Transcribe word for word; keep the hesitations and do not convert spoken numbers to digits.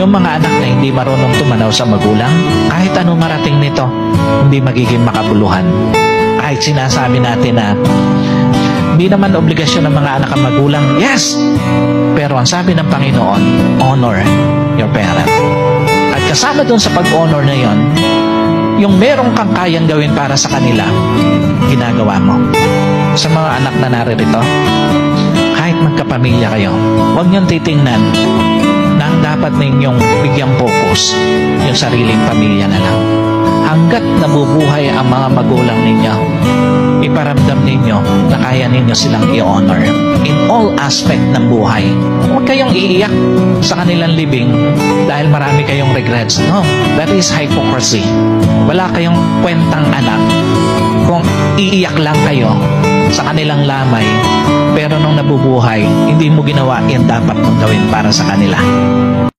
Yung mga anak na hindi marunong tumanaw sa magulang, kahit ano marating nito, hindi magiging makabuluhan. Kahit sinasabi natin na hindi naman obligasyon ng mga anak ang magulang, yes! Pero ang sabi ng Panginoon, honor your parent. At kasama doon sa pag-honor na yon, yung merong kang kayang gawin para sa kanila, ginagawa mo. Sa mga anak na naririto, kahit magkapamilya kayo, huwag niyong titingnan na ang dapat ninyong bigyang focus yung sariling pamilya na lang. Hanggat nabubuhay ang mga magulang ninyo, iparamdam ninyo na kaya ninyo silang i-honor in all aspect ng buhay. Huwag kayong iiyak sa kanilang libing dahil marami kayong regrets. No, that is hypocrisy. Wala kayong kwentang anak kung iiyak lang kayo sa kanilang lamay, pero nung nabubuhay, hindi mo ginawa yung dapat mong gawin para sa kanila.